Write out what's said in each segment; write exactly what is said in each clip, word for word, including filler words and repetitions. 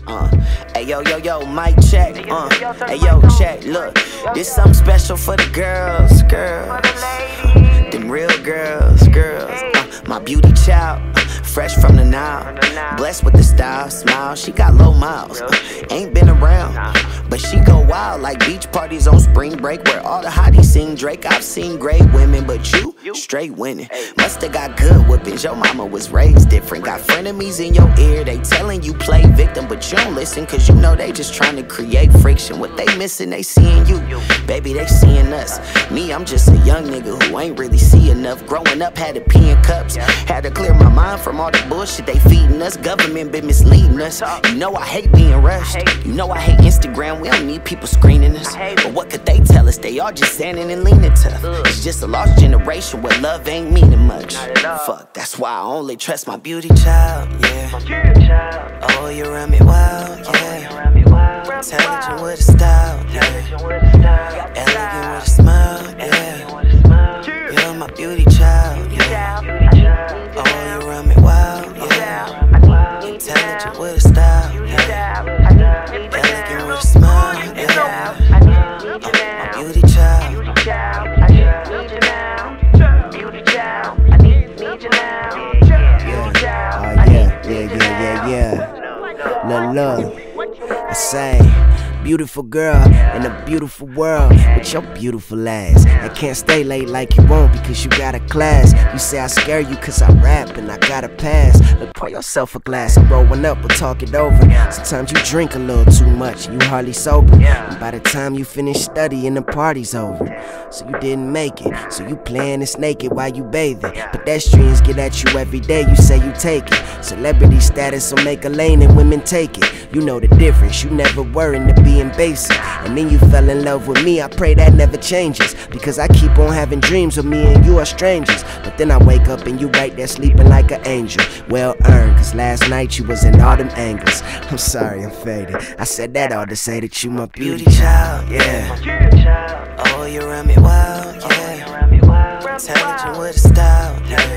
Uh, hey yo yo yo, mic check. Uh, hey yo, check. Look, this something special for the girls, girls, them real girls, girls. Uh, my beauty child, fresh from the Nile, blessed with the style, smile. She got low miles, uh, ain't been around, but she go wild like beach parties on spring break, where all the hotties sing Drake. I've seen great women, but you straight winning. Musta got good whoopings. Your mama was raised different. Got frenemies in your ear. They telling you play victim, but you don't listen, cause you know they just trying to create friction. What they missing, they seeing you. Baby, they seeing us. Me, I'm just a young nigga who ain't really see enough. Growing up, had to pee in cups. Had to clear my mind from all the bullshit they feeding us. Government been misleading us. You know I hate being rushed. You know I hate Instagram. We don't need people screening us. But what could they tell us? They all just standing and leaning tough. It's just a lost generation where love ain't meaning much. Fuck, that's why I only trust my beauty child, yeah. Oh, you run me wild, yeah. Intelligent with a style, yeah. Elegant with a smile, yeah. You're my beauty child, yeah. Oh, you run me wild, yeah. Intelligent with a style, yeah. Elegant with a smile, yeah. Oh, my beauty child. Yeah, yeah, yeah. Love, love. I say, beautiful girl in a beautiful world with your beautiful ass. I can't stay late like you want because you got a class. You say I scare you cause I rap and I got a pass. Look, pour yourself a glass and roll one up, we'll talk it over. Sometimes you drink a little too much and you hardly sober. And by the time you finish studying, the party's over. So you didn't make it, so you playing this naked while you bathing. Pedestrians get at you every day, you say you take it. Celebrity status will make a lane and women take it. You know the difference, you never were into being basic. And then you fell in love with me, I pray that never changes. Because I keep on having dreams of me and you are strangers. But then I wake up and you right there sleeping like an angel. Well earned, cause last night you was in all them angles. I'm sorry, I'm faded. I said that all to say that you my beauty child, yeah. Oh, you run me wild, yeah. Intelligent with a style,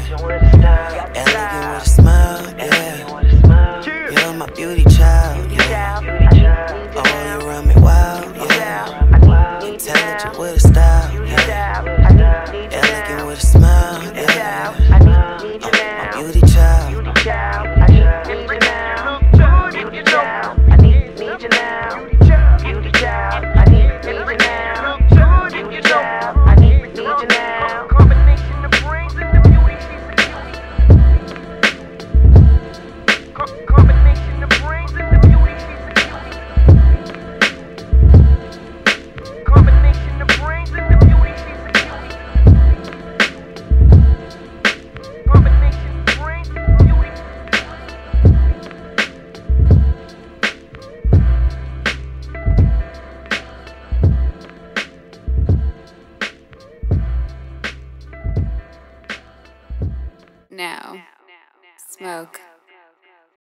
yeah. Elegant with a smile, yeah. You're my beauty child, yeah. Oh, you run me wild, yeah. Intelligent with a style, yeah. Elegant with a smile, yeah. Oh, my beauty child. Now, smoke.